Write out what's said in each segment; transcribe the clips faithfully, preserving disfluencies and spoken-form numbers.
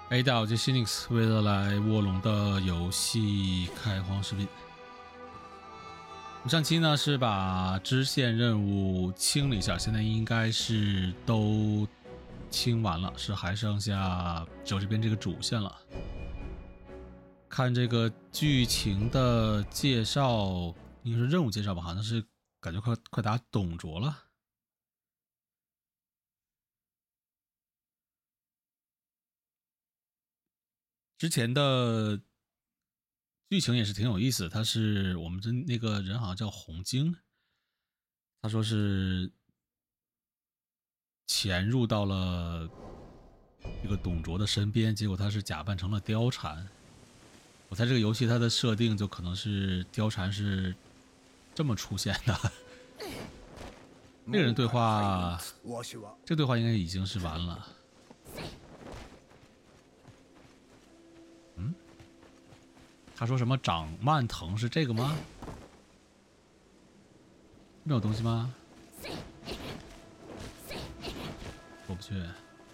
A 大我这 Phoenix 为了来卧龙的游戏开荒视频。我们上期呢是把支线任务清了一下，现在应该是都清完了，是还剩下只有这边这个主线了。看这个剧情的介绍，应该是任务介绍吧，好像是感觉快快打董卓了。之前的剧情也是挺有意思，他是我们的那个人好像叫洪京，他说是潜入到了这个董卓的身边，结果他是假扮成了貂蝉。我猜这个游戏它的设定就可能是貂蝉是这么出现的。这个人对话，这个对话应该已经是完了。嗯，他说什么长慢藤是这个吗？没有东西吗？过不去。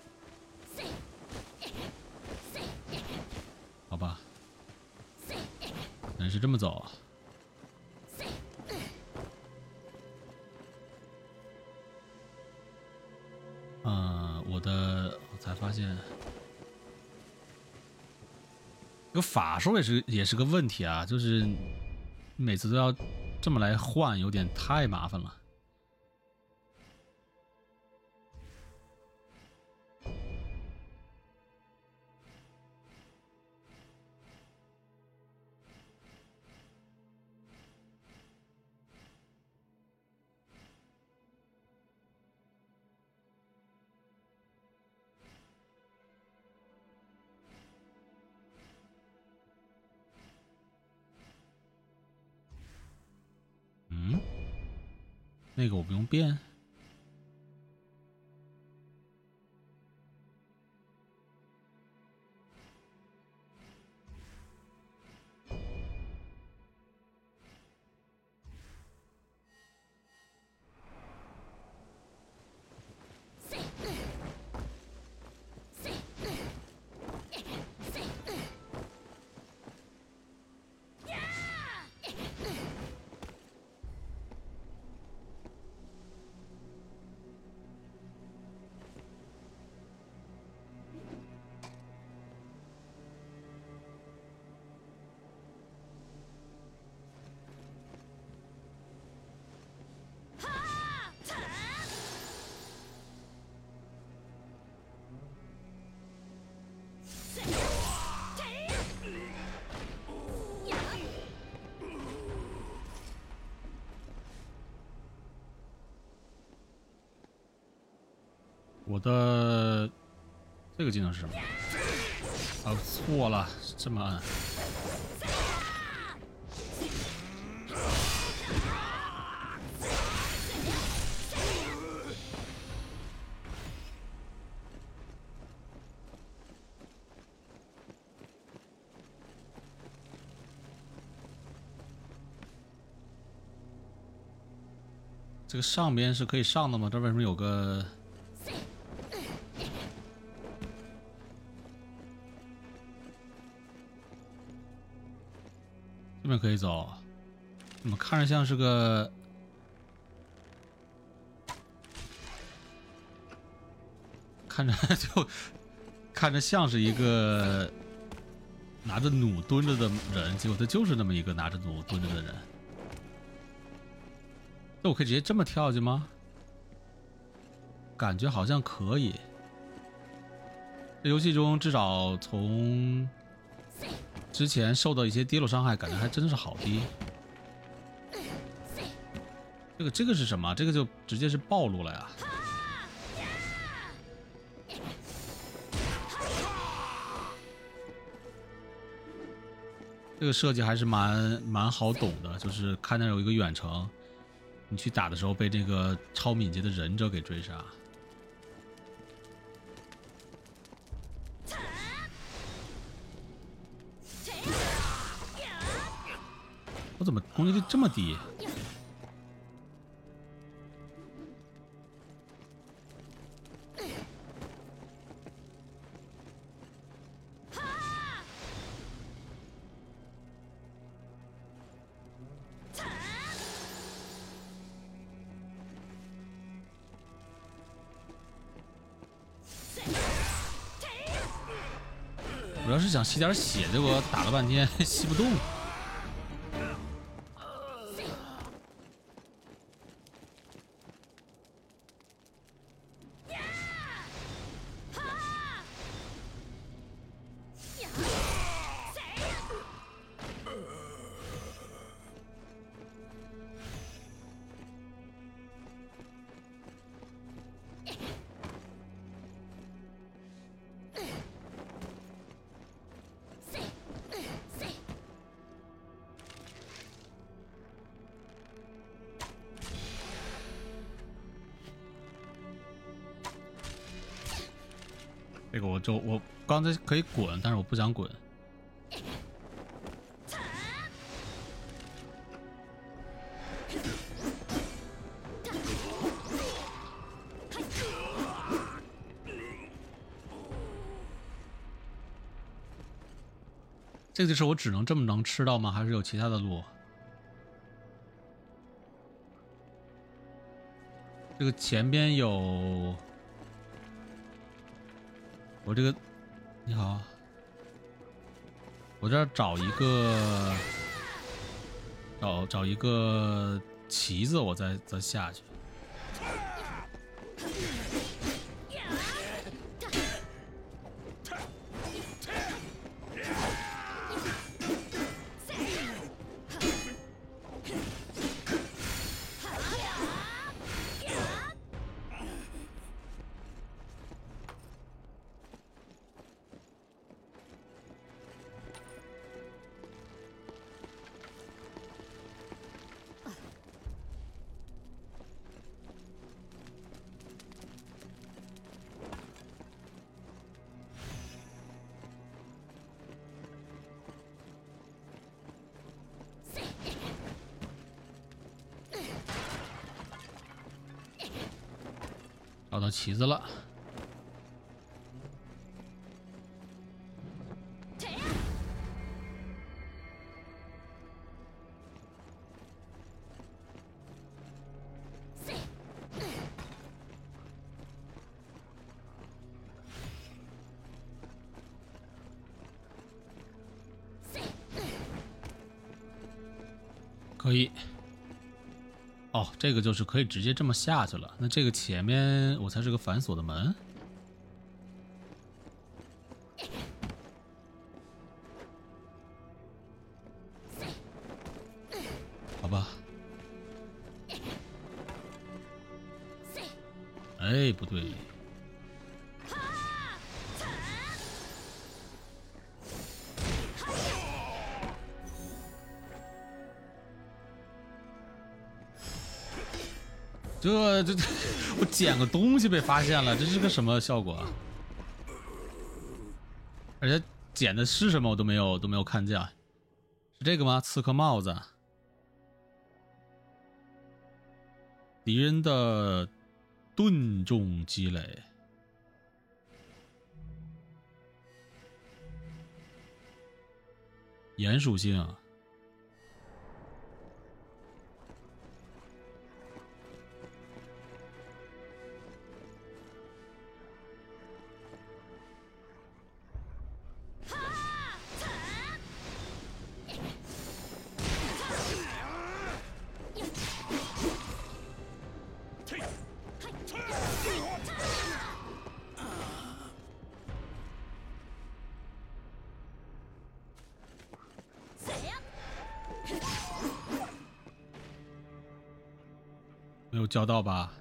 好吧，可能是这么走。嗯，我的我才发现，这个法术也是也是个问题啊，就是每次都要这么来换，有点太麻烦了。嗯，那个我不用变。我的这个技能是什么？啊，错了，这么按。这个上边是可以上的吗？这为什么有个？这边可以走，怎么看着像是个？看着就看着像是一个拿着弩蹲着的人，结果他就是那么一个拿着弩蹲着的人。那我可以直接这么跳下去吗？感觉好像可以。这游戏中至少从之前受到一些跌落伤害，感觉还真是好低。这个这个是什么？这个就直接是暴露了呀！这个设计还是蛮蛮好懂的，就是看那有一个远程，你去打的时候被这个超敏捷的忍者给追杀。我怎么攻击力这么低？ 我要是想吸点血，结果打了半天吸不动。这个我就我刚才可以滚，但是我不想滚。这个就是我只能这么能吃到吗？还是有其他的路？这个前边有。我这个，你好，我这儿找一个，找找一个旗子，我再再下去。找到旗子了，可以。哦，这个就是可以直接这么下去了。那这个前面我才是个反锁的门，好吧？哎，不对。这这这，我捡个东西被发现了，这是个什么效果啊？而且捡的是什么我都没有都没有看见，是这个吗？刺客帽子，敌人的盾重积累，炎属性啊。没有交到吧？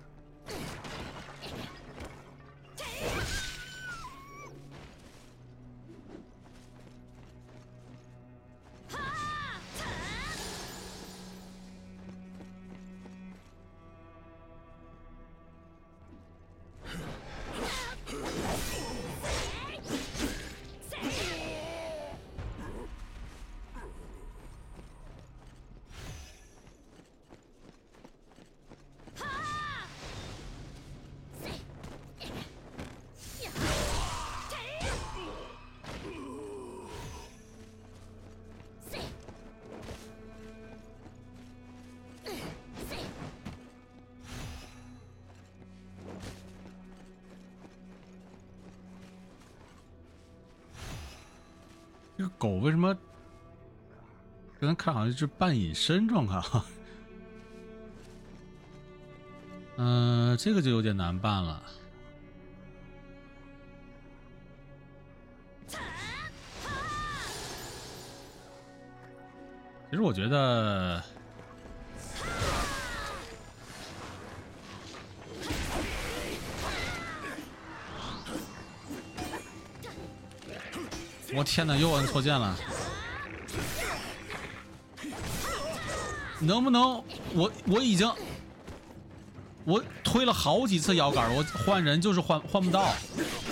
这个狗为什么刚才看好像是半隐身状态啊？嗯、呃，这个就有点难办了。其实我觉得，我天哪，又摁错键了。能不能我我已经我推了好几次摇杆，我换人就是换换不到。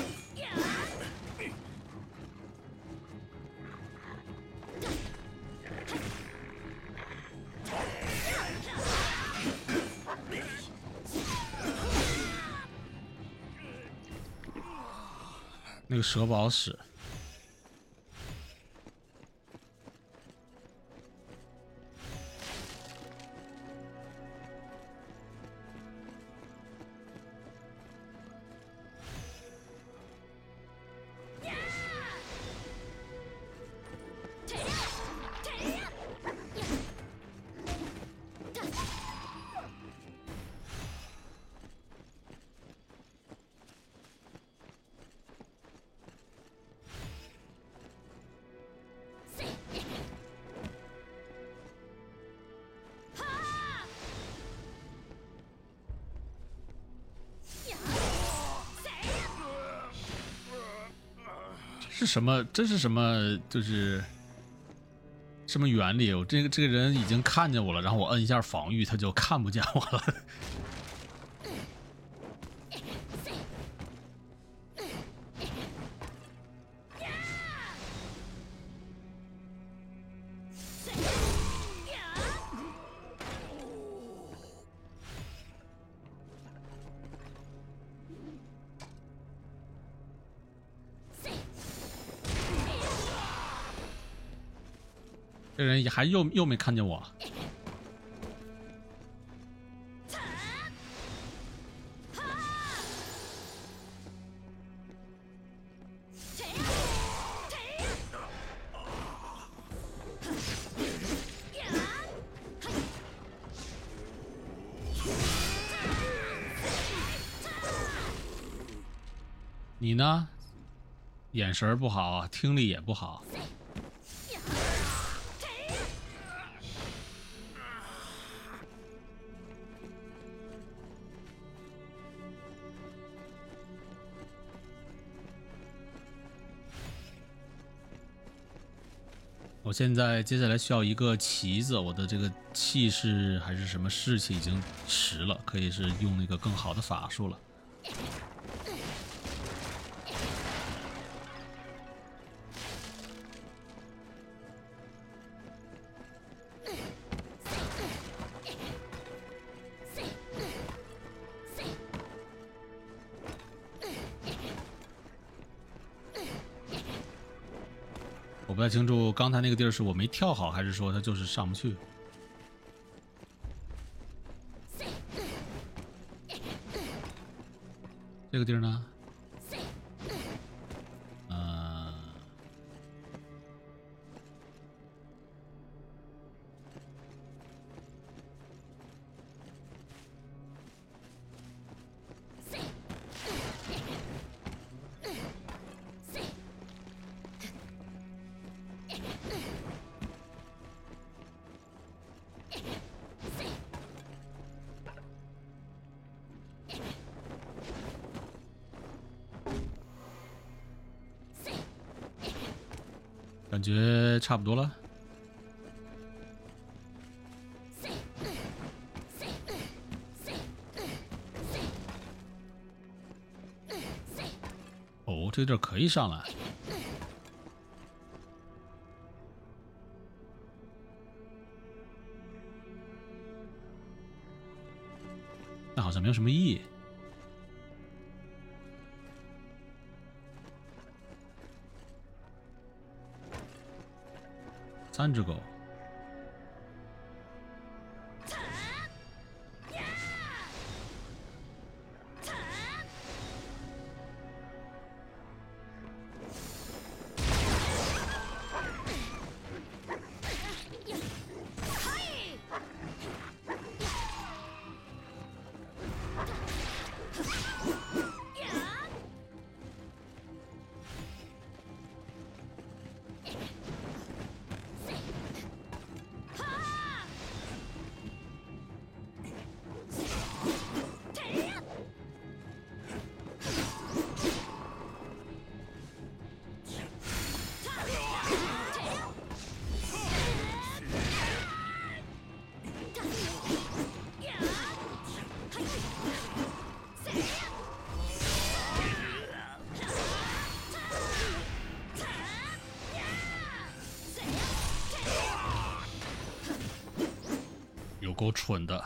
那个蛇不好使。是什么？这是什么？就是什么原理？我这个这个人已经看见我了，然后我摁一下防御，他就看不见我了。这人还又又没看见我。你呢？眼神不好，听力也不好。我现在接下来需要一个旗子，我的这个气势还是什么士气已经实了，可以是用那个更好的法术了。我不太清楚刚才那个地儿是我没跳好，还是说他就是上不去。这个地儿呢？呃，感觉差不多了。哦，这个地儿可以上来。但好像没有什么意义。三只狗。 够蠢的。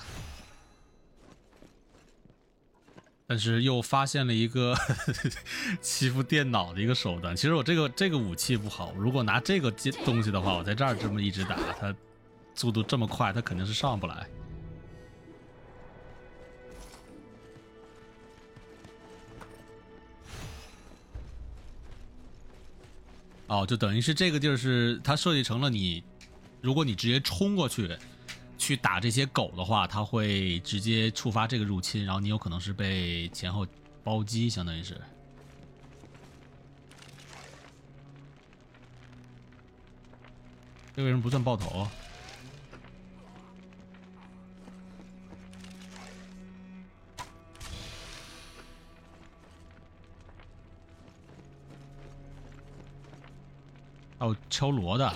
但是又发现了一个欺负电脑的一个手段。其实我这个这个武器不好，如果拿这个东西的话，我在这儿这么一直打，它速度这么快，它肯定是上不来。哦，就等于是这个地儿是它设计成了你，如果你直接冲过去去打这些狗的话，它会直接触发这个入侵，然后你有可能是被前后包击，相当于是。这个为什么不算爆头？还有敲锣的。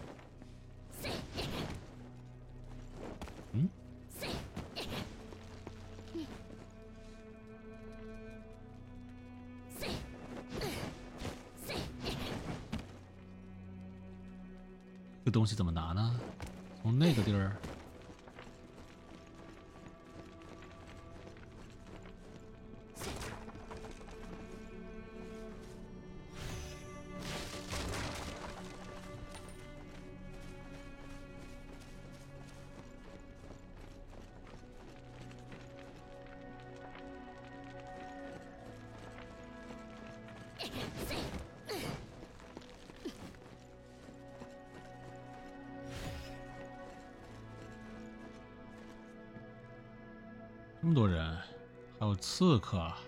嗯？这东西怎么拿呢？从那个地儿。这么多人，还有刺客，还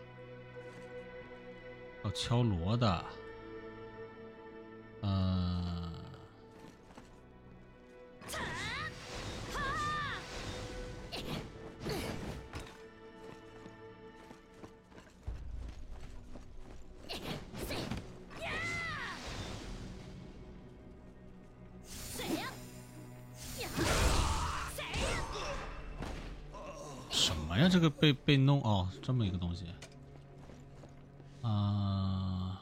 有敲锣的，嗯、呃，什么呀？这个被被弄哦，这么一个东西，啊、呃。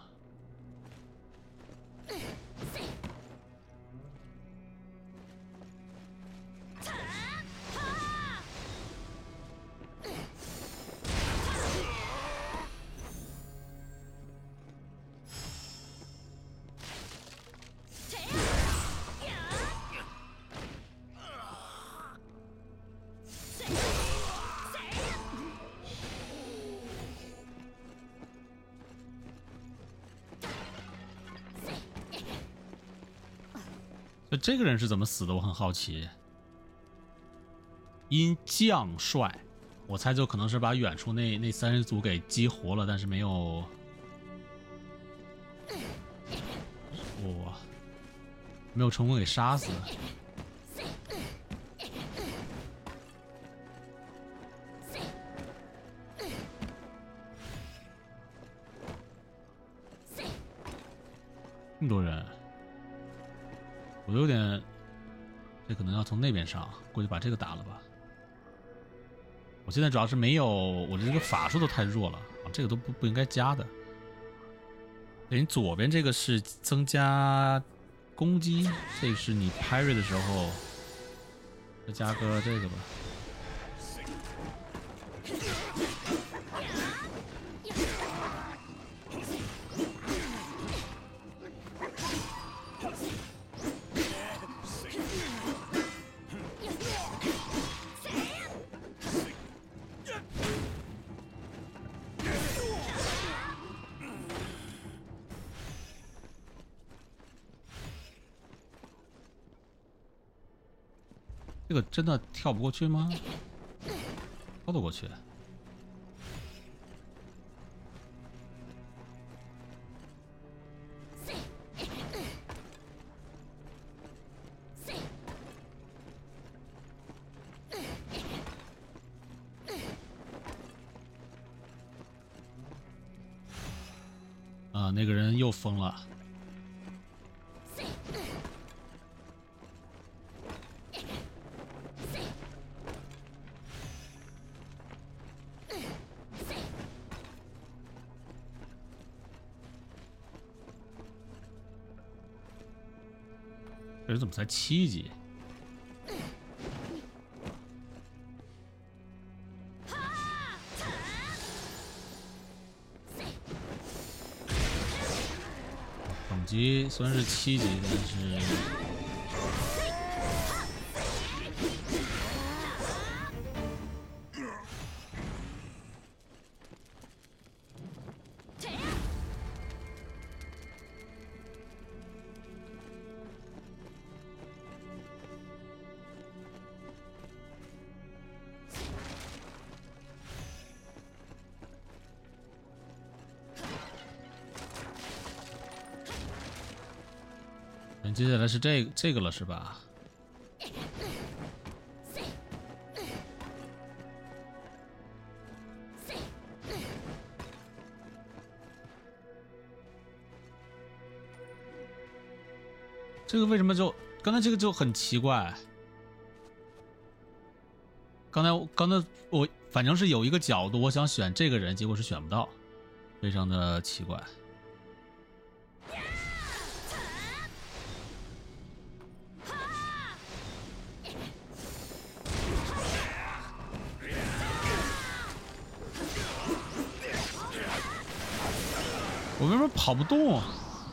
就这个人是怎么死的？我很好奇。因将帅，我猜就可能是把远处那那三人组给激活了，但是没有，我没有成功给杀死。这么多人。我有点，这可能要从那边上，过去把这个打了吧。我现在主要是没有，我这个法术都太弱了啊，这个都不不应该加的。等于左边这个是增加攻击，这是你拍瑞的时候，再加个这个吧。这个真的跳不过去吗？跳得过去。啊，那个人又疯了。这人怎么才七级？ 级，虽然是七级，但是接下来是这个这个了，是吧？这个为什么就刚才这个就很奇怪？刚才刚才我反正是有一个角度，我想选这个人，结果是选不到，非常的奇怪。我为什么跑不动啊？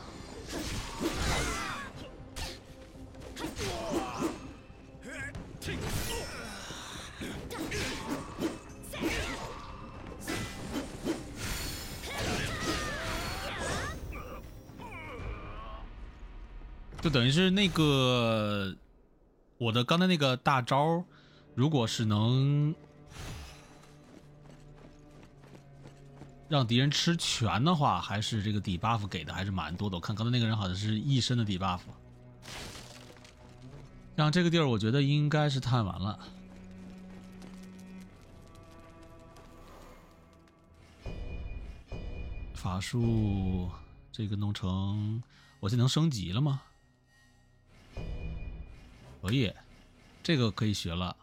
就等于是那个我的刚才那个大招，如果是能让敌人吃全的话，还是这个底 buff 给的还是蛮多的。我看刚才那个人好像是一身的底 buff。像这个地儿，我觉得应该是探完了。法术这个弄成，我现在能升级了吗？可以，这个可以学了。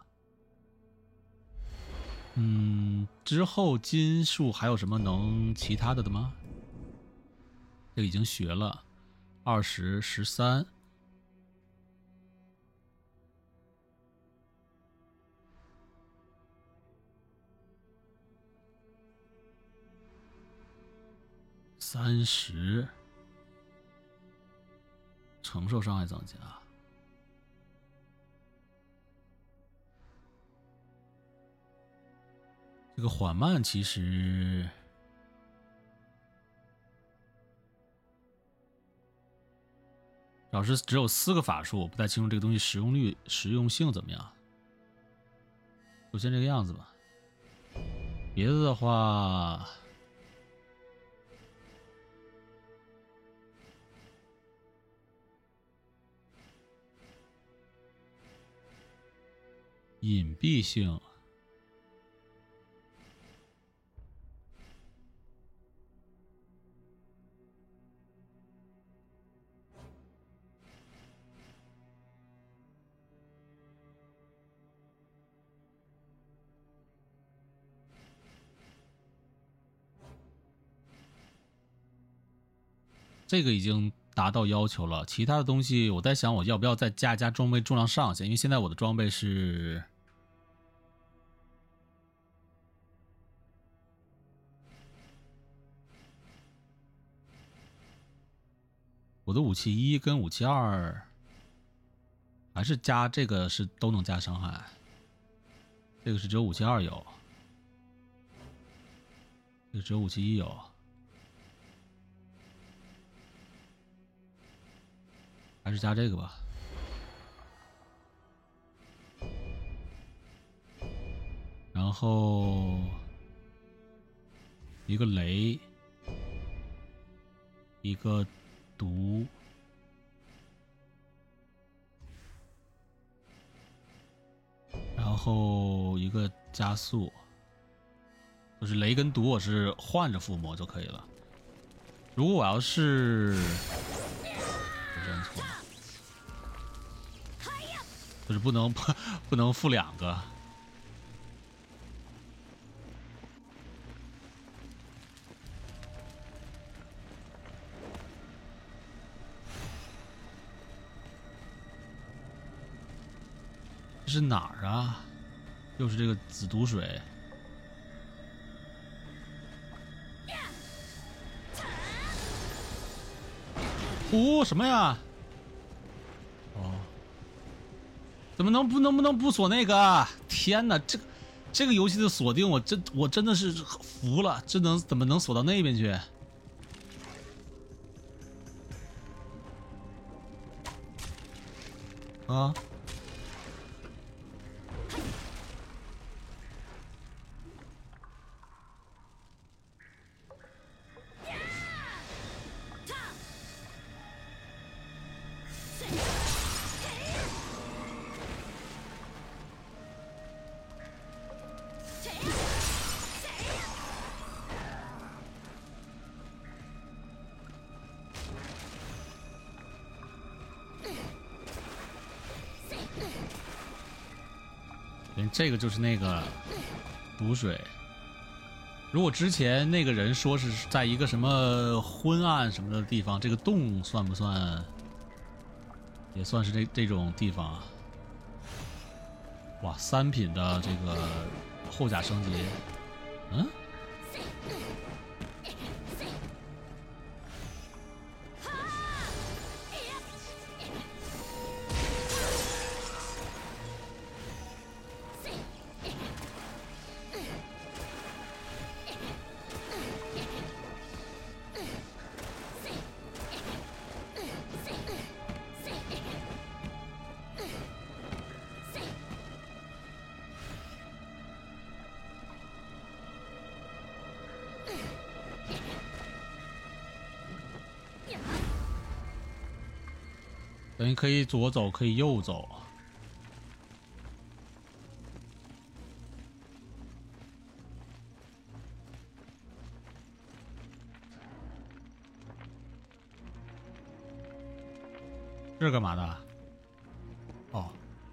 嗯，之后金术还有什么能其他的的吗？这个已经学了，二十、十三。三十，承受伤害增加。这个缓慢其实主要是只有四个法术，我不太清楚这个东西实用率、实用性怎么样。就先这个样子吧。别的的话，隐蔽性。这个已经达到要求了，其他的东西我在想我要不要再加加装备重量上限，因为现在我的装备是我的武器一跟武器二还是加这个是都能加伤害，这个是只有武器二有，这个只有武器一有。还是加这个吧。然后一个雷，一个毒，然后一个加速，就是雷跟毒我是换着附魔就可以了。如果我要是认错了，就是不能不不能附两个。这是哪儿啊？又是这个紫毒水。 哦，什么呀？哦，怎么能不能不能不锁那个？天哪，这个这个游戏的锁定，我真我真的是服了，这能怎么能锁到那边去？啊！连这个就是那个补水。如果之前那个人说是在一个什么昏暗什么的地方，这个洞算不算？也算是这这种地方啊。哇，三品的这个后甲升级，嗯。等于可以左走，可以右走。这是干嘛的？哦。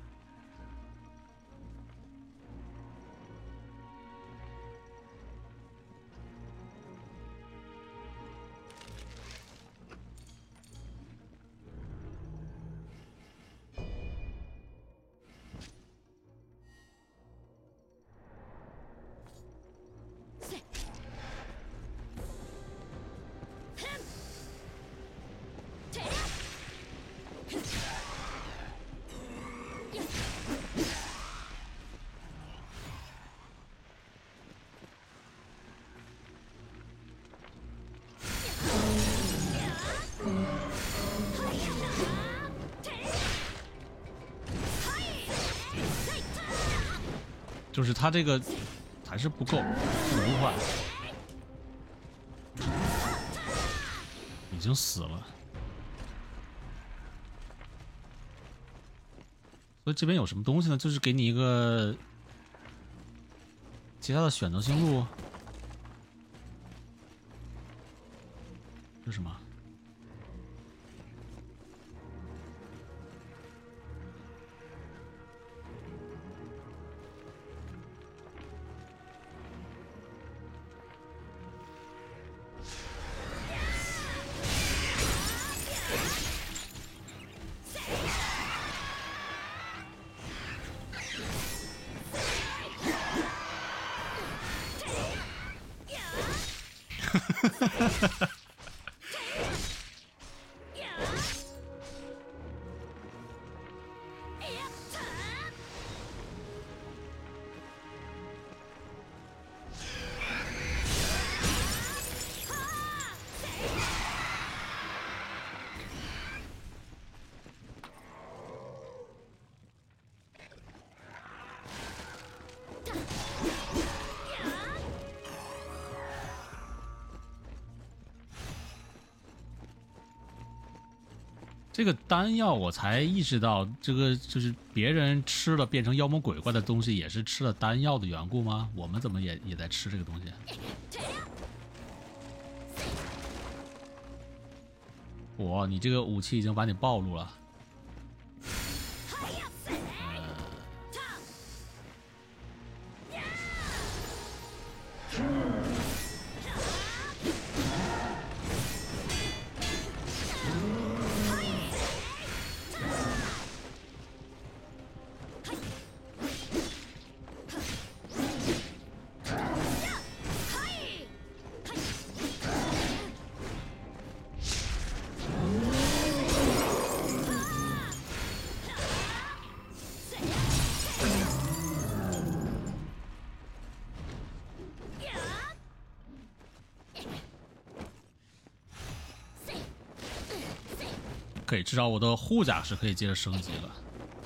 就是他这个还是不够，不快，已经死了。所以这边有什么东西呢？就是给你一个其他的选择性路。这是什么？这个丹药我才意识到，这个就是别人吃了变成妖魔鬼怪的东西，也是吃了丹药的缘故吗？我们怎么也也在吃这个东西？我，你这个武器已经把你暴露了。 可以，至少我的护甲是可以接着升级了。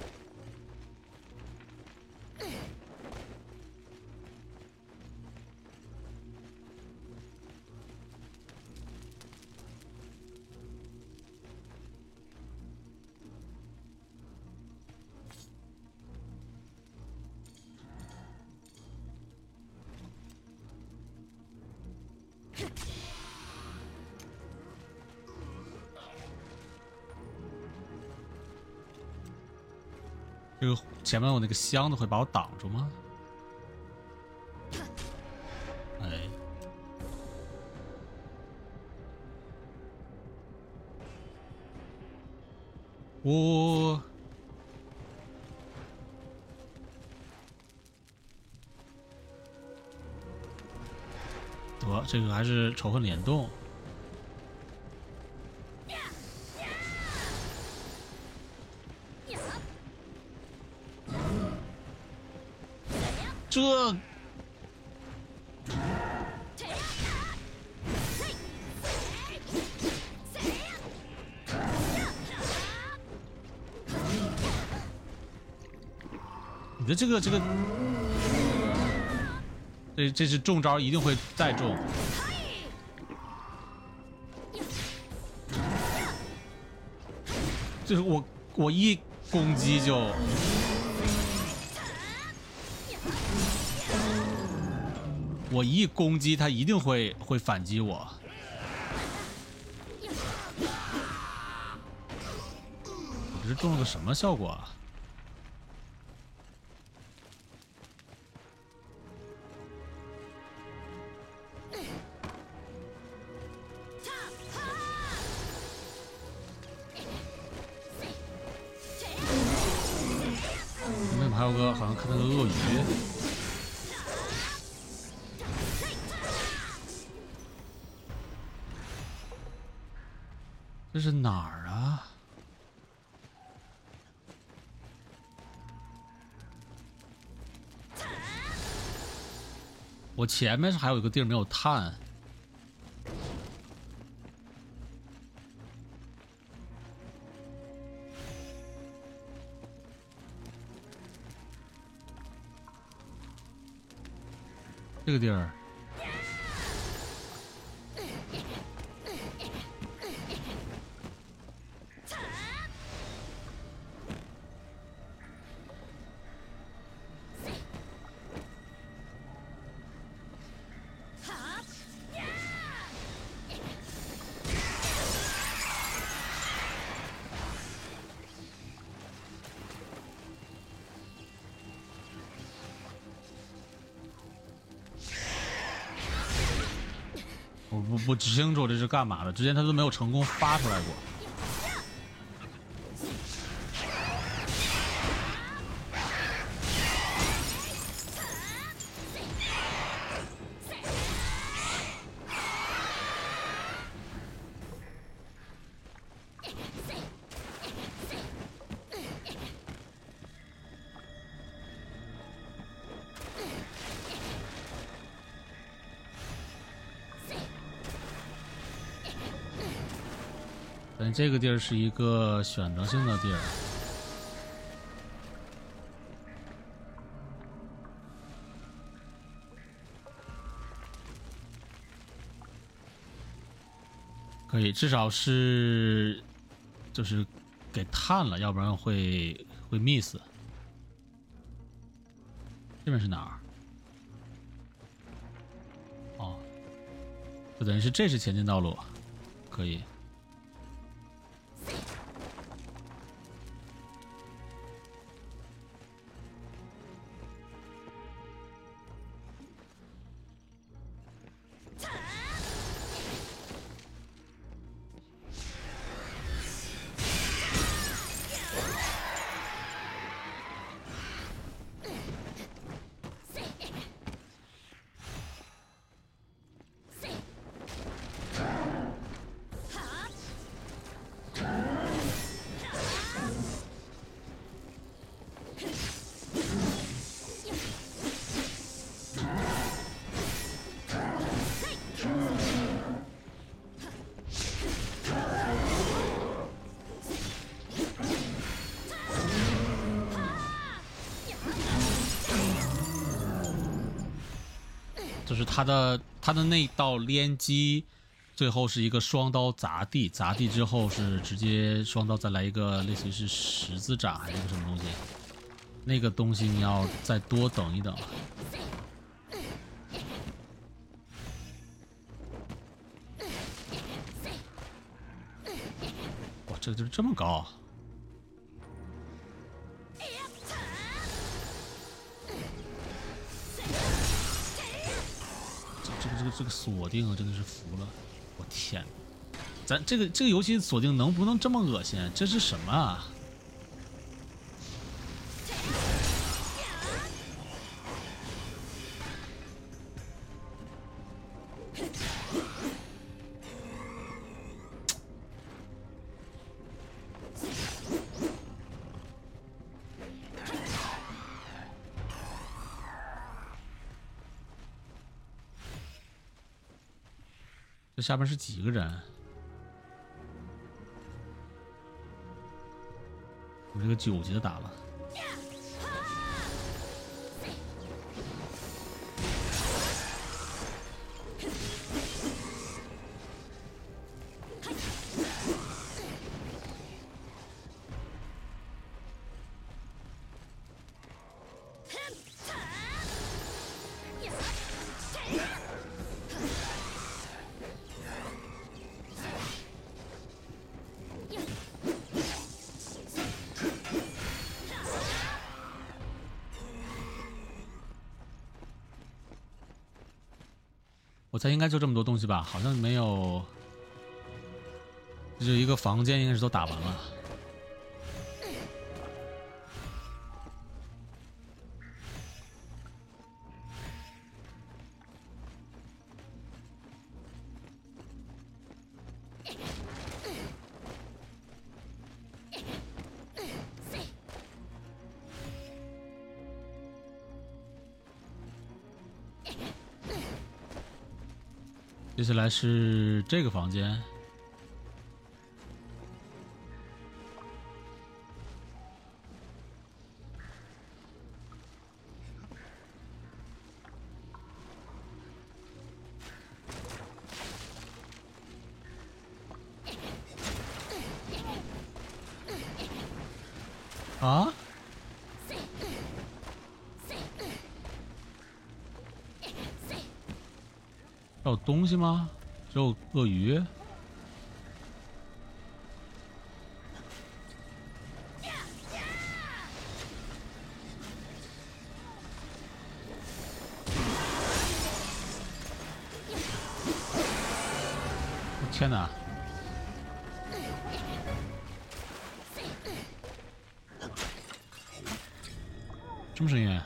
这个前面我那个箱子会把我挡住吗？哎，我得这个还是仇恨联动。这你的这个这个，这这是中招一定会再中。就是我我一攻击就。我一攻击，他一定会会反击我。我这是中了个什么效果啊？那边还有个，好像看到个鳄鱼。这是哪儿啊？我前面是还有一个地儿没有探。这个地儿。我不不清楚这是干嘛的，之前他都没有成功发出来过。但这个地儿是一个选择性的地儿，可以，至少是就是给探了，要不然会会 miss。这边是哪儿？哦，就等于是这是前进道路，可以。 就是它的它的那道连击，最后是一个双刀砸地，砸地之后是直接双刀再来一个类似于是十字斩还是个什么东西，那个东西你要再多等一等。哇，这个就是这么高。这个这个这个锁定啊，真的是服了！我天，咱这个这个游戏锁定能不能这么恶心？这是什么啊？这下边是几个人？我这个九级的打了。我猜应该就这么多东西吧，好像没有，这就一个房间，应该是都打完了。接下来是这个房间，啊？还有东西吗？只有鳄鱼。天哪！什么声音？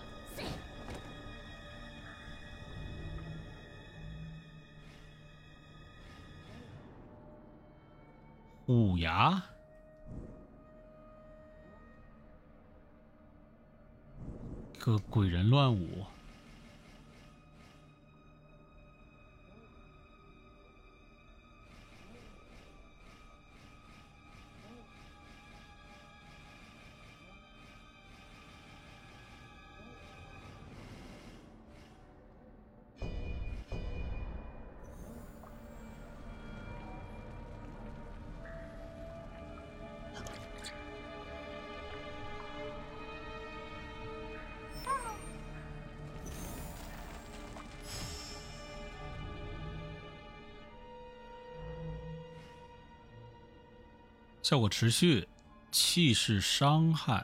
虎牙，个鬼人乱舞。效果持续，气势伤害，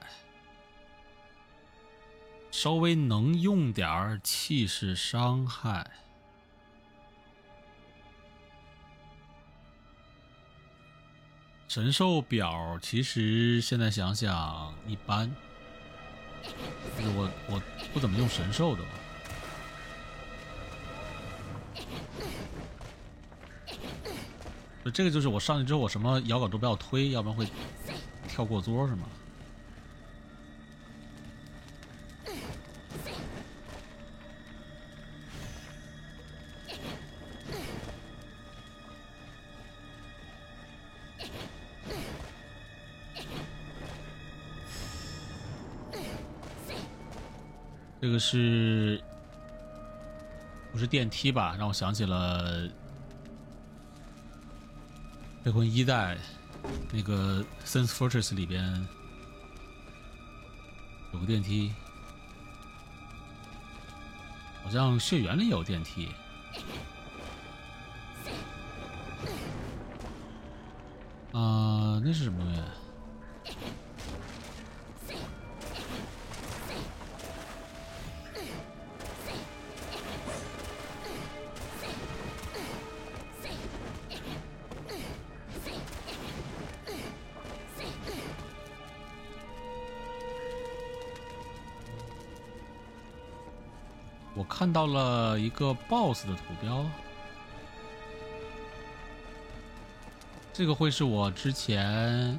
稍微能用点儿气势伤害。神兽表其实现在想想一般，我我不怎么用神兽的。这个就是我上去之后，我什么摇杆都不要推，要不然会跳过桌是吗？这个是不是电梯吧？让我想起了《黑魂一代》那个 Sense Fortress 里边有个电梯，好像血缘里有电梯。啊、呃，那是什么东西？我看到了一个 B O S S 的图标，这个会是我之前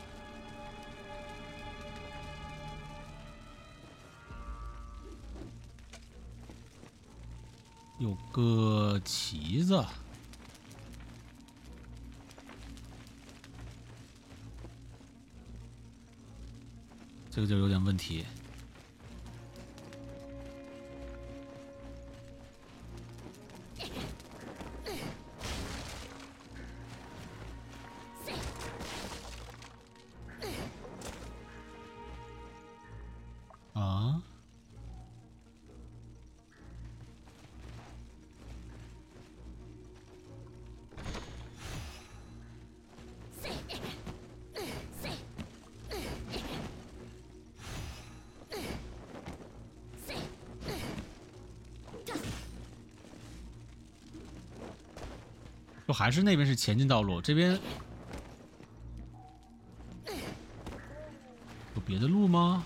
有个旗子，这个就有点问题。啊，就还是那边是前进道路，这边有别的路吗？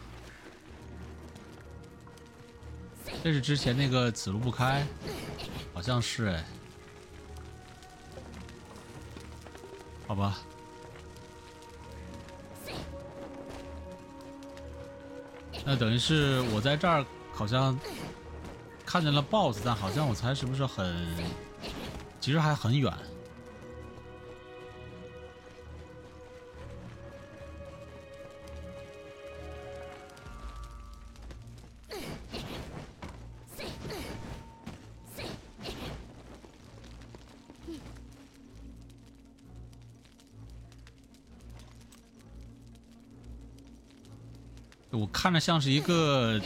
这是之前那个此路不开，好像是哎，好吧。那等于是我在这儿好像看见了 B O S S， 但好像我猜是不是很，其实还很远。我看着像是一个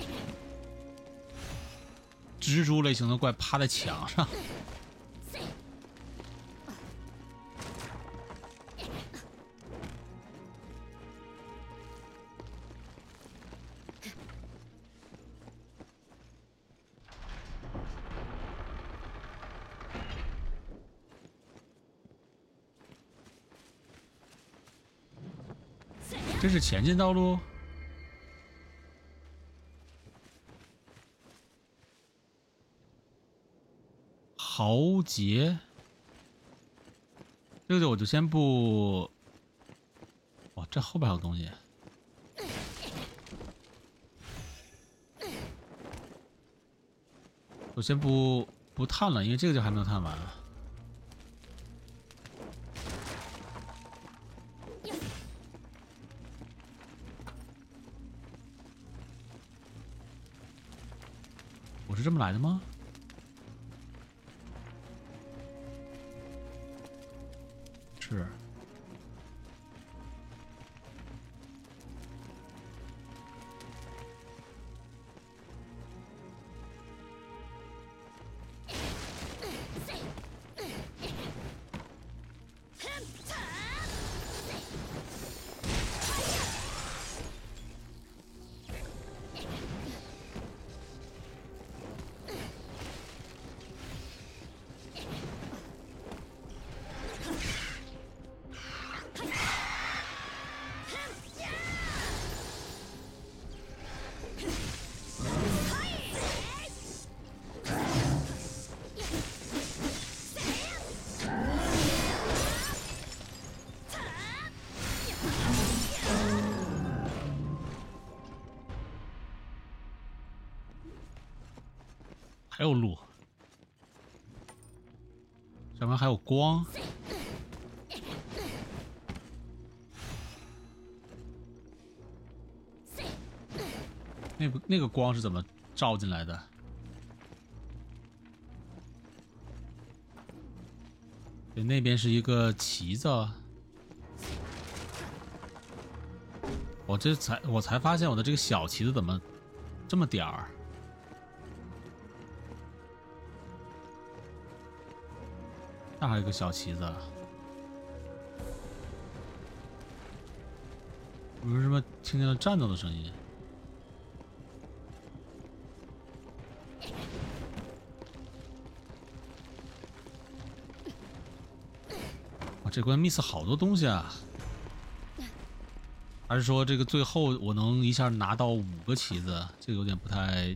蜘蛛类型的怪趴在墙上。这是前进道路。豪杰，这个我就先不。哇，这后边还有东西。我先不不探了，因为这个就还没有探完。我是这么来的吗？是。还有路，上面还有光。那个那个光是怎么照进来的？ 对，那边是一个旗子。我这才我才发现我的这个小旗子怎么这么点儿？那还有一个小旗子，为什么听见了战斗的声音？哇，这关 miss 好多东西啊！还是说这个最后我能一下拿到五个旗子？这个有点不太……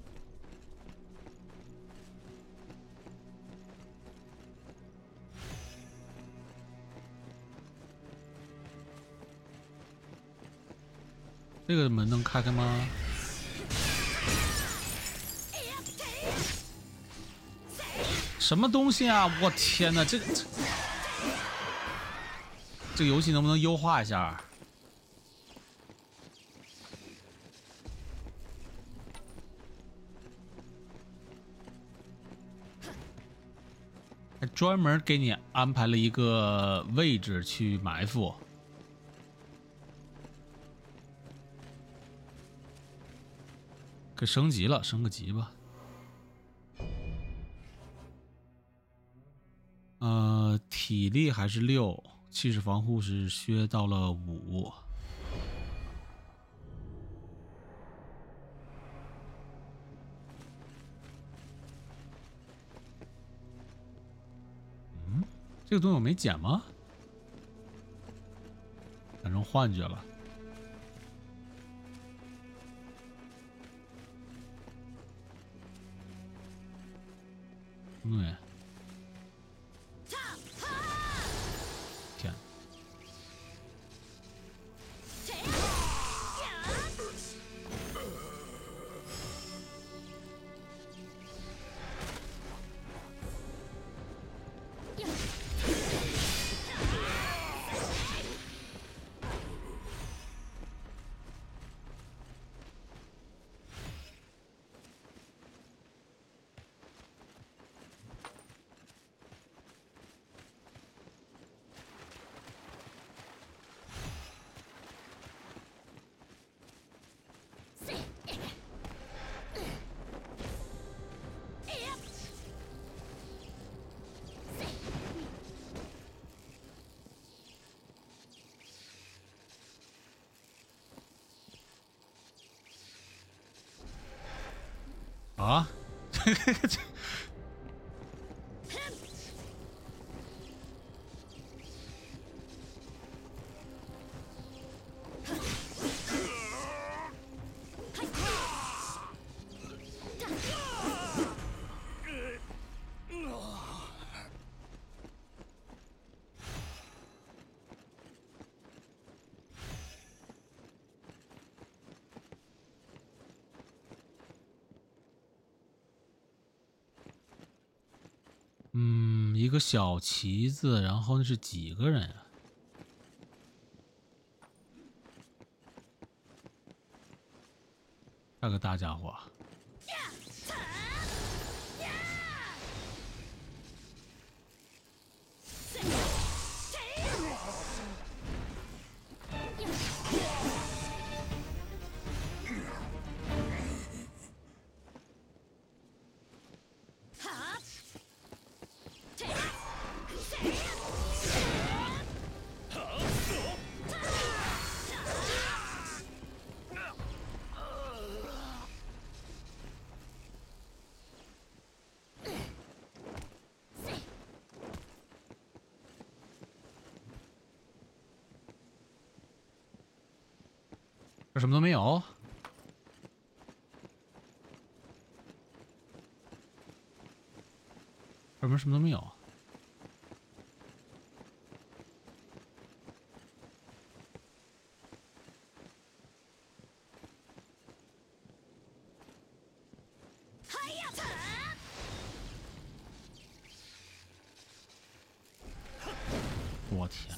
这个门能开开吗？什么东西啊！我天哪，这个这这个游戏能不能优化一下？还专门给你安排了一个位置去埋伏。给升级了，升个级吧。呃，体力还是六，气势防护是削到了五。嗯，这个东西我没捡吗？产生幻觉了。对。天。啊，这个这。嗯，一个小旗子，然后那是几个人啊？那个大家伙。这什么都没有。什么什么都没有。我天！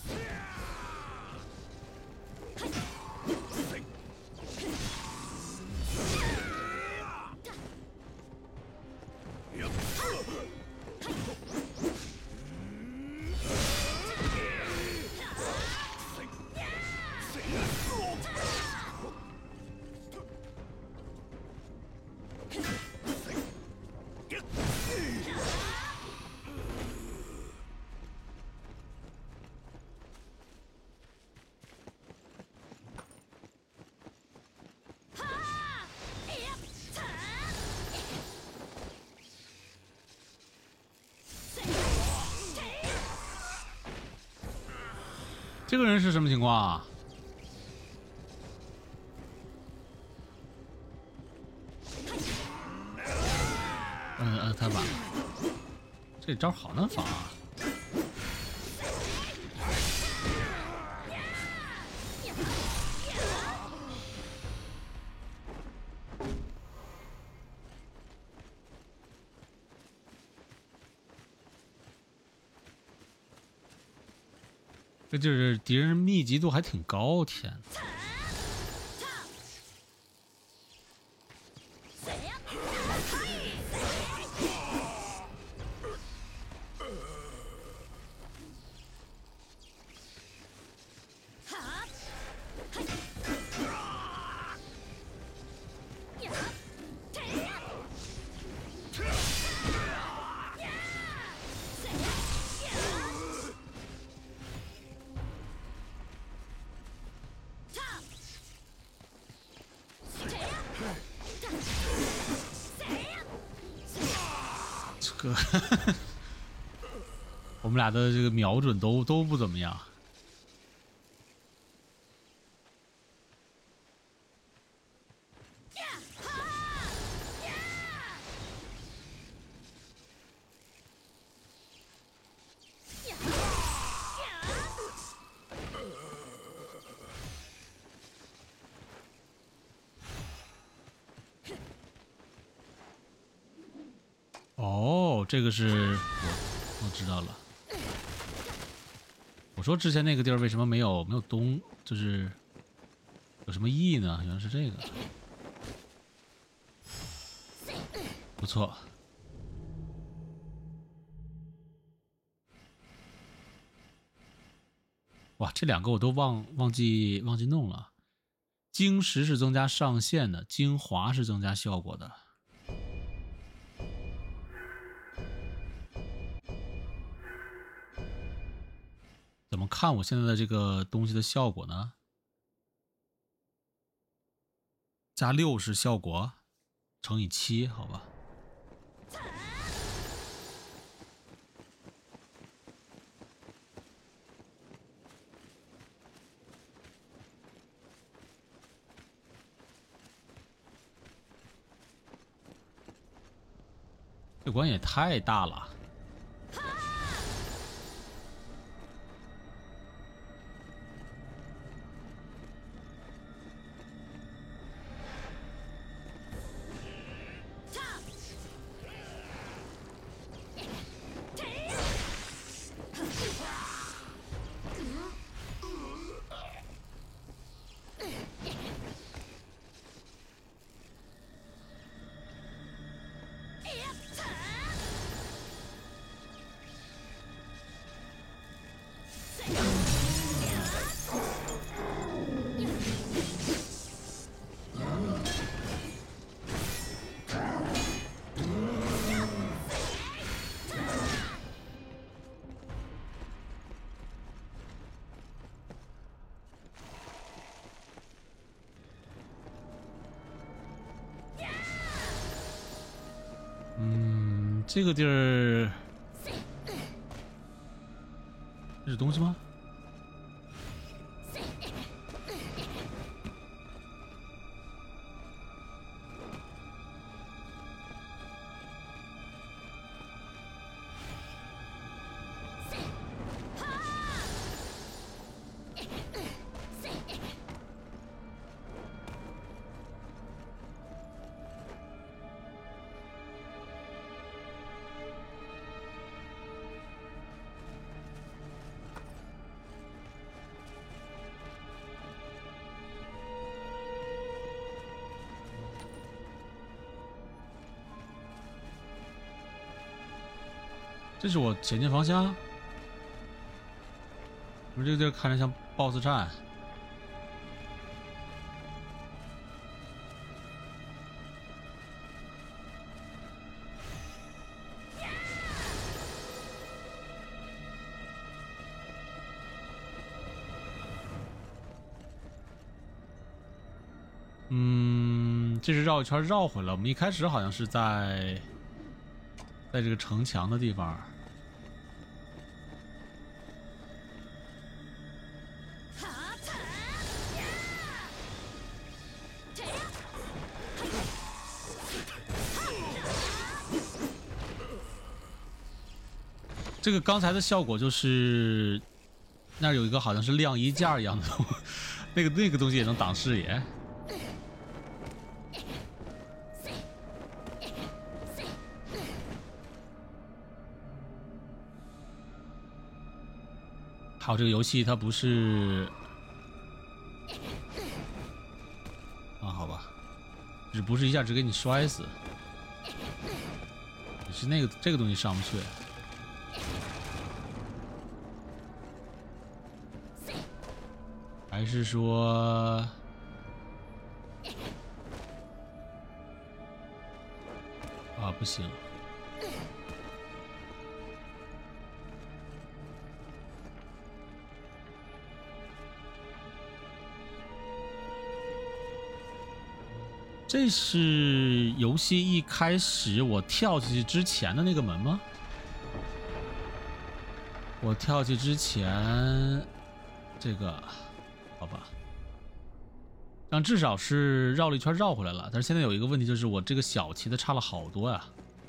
这个人是什么情况啊？嗯嗯，太晚了。这招好难防啊！这就是敌人密集度还挺高，天哪！这个我们俩的这个瞄准都都不怎么样。哦，这个是我我知道了。我说之前那个地儿为什么没有没有东，就是有什么意义呢？原来是这个，不错。哇，这两个我都忘忘记忘记弄了。晶石是增加上限的，精华是增加效果的。怎么看我现在的这个东西的效果呢？加六是效果，乘以七，好吧。这关也太大了。嗯，这个地儿这是东西吗？这是我前进方向。我这个地儿看着像 B O S S 战。嗯，这是绕一圈绕回来。我们一开始好像是在在这个城墙的地方。 这个刚才的效果就是那儿有一个好像是晾衣架一样的东西，那个那个东西也能挡视野。还有这个游戏它不是啊，好吧，只不是一下只给你摔死，是那个这个东西上不去。还是说啊不行？这是游戏一开始我跳进去之前的那个门吗？我跳进去之前，这个，好吧，但至少是绕了一圈绕回来了。但是现在有一个问题，就是我这个小旗的差了好多呀。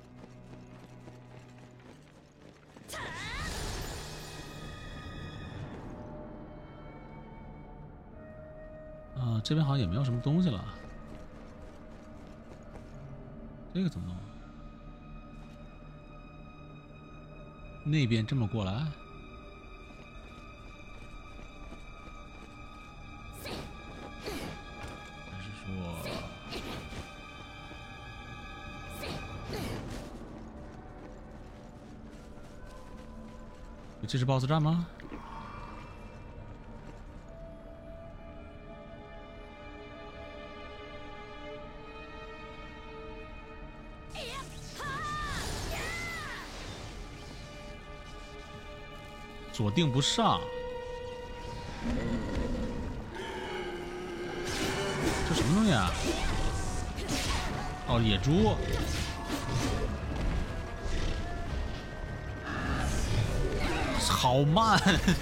啊，这边好像也没有什么东西了。这个怎么弄？那边这么过来？还是说这是 boss 战吗？锁定不上，这什么东西啊？哦，野猪。好慢。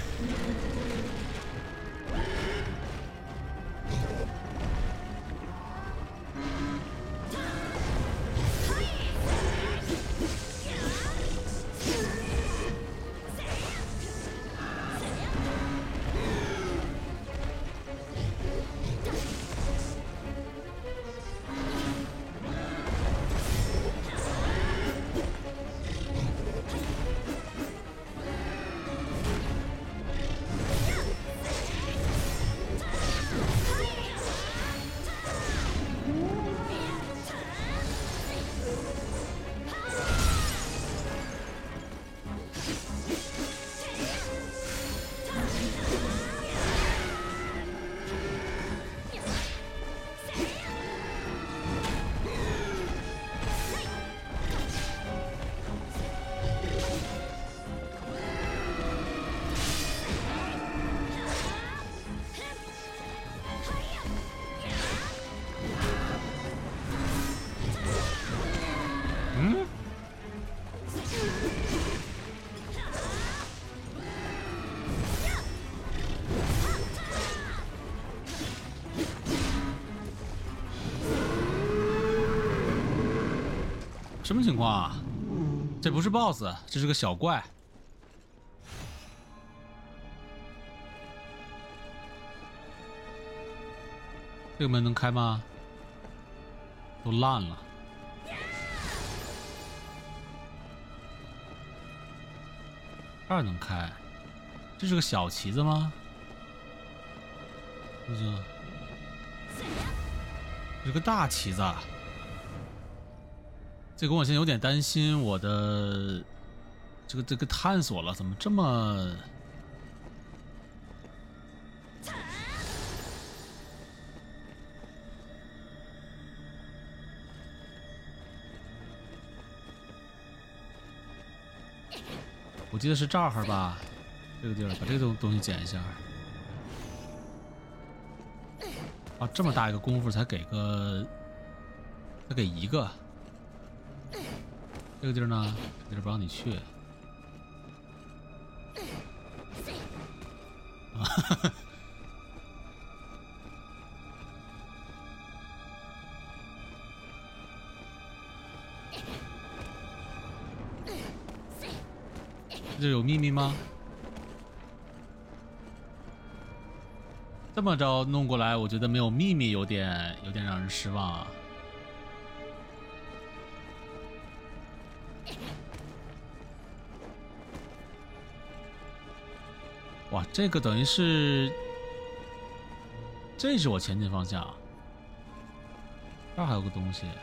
什么情况啊？这不是 boss， 这是个小怪。这个门能开吗？都烂了。这儿能开？这是个小旗子吗？不是，这是个大旗子。这个我现在有点担心我的这个这个探索了，怎么这么？我记得是这儿吧，这个地儿把这个东东西捡一下。啊，这么大一个功夫才给个，才给一个。这个地儿呢，这个地儿不让你去。啊，哈哈。 这有秘密吗？这么着弄过来，我觉得没有秘密有点有点让人失望啊。哇，这个等于是，这是我前进方向，这儿还有个东西。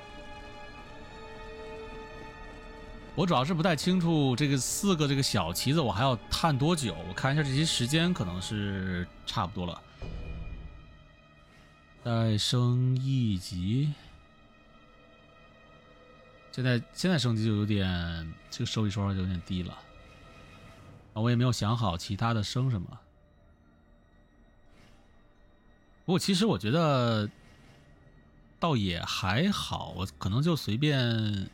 我主要是不太清楚这个四个这个小旗子我还要探多久，我看一下这些时间可能是差不多了。再升一级，现在现在升级就有点这个收益说就有点低了，啊，我也没有想好其他的升什么。不过其实我觉得倒也还好，我可能就随便。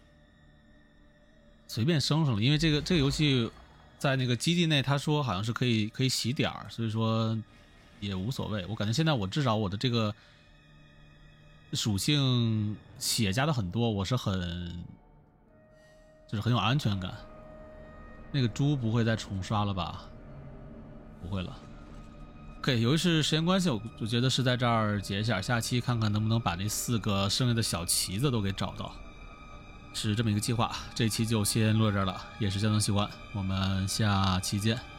随便升升了，因为这个这个游戏在那个基地内，他说好像是可以可以洗点儿，所以说也无所谓。我感觉现在我至少我的这个属性血加的很多，我是很就是很有安全感。那个猪不会再重刷了吧？不会了。OK， 由于是时间关系，我就觉得是在这儿结一下，下期看看能不能把那四个剩下的小旗子都给找到。是这么一个计划，这期就先录到这儿了，也是相当喜欢，我们下期见。